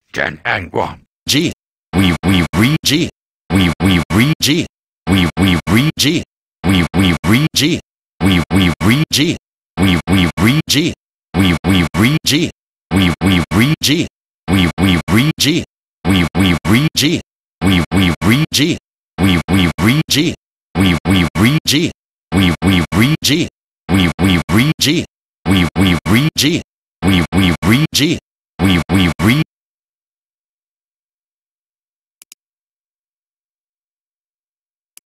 10 and 1. G. We read G. We read G. We read G. We read G. We read G. We read G. We read G. We read G. We read G. We read G. We read G. We read G. We read G. We read G. We read G. We read G. We read G. We read G. We read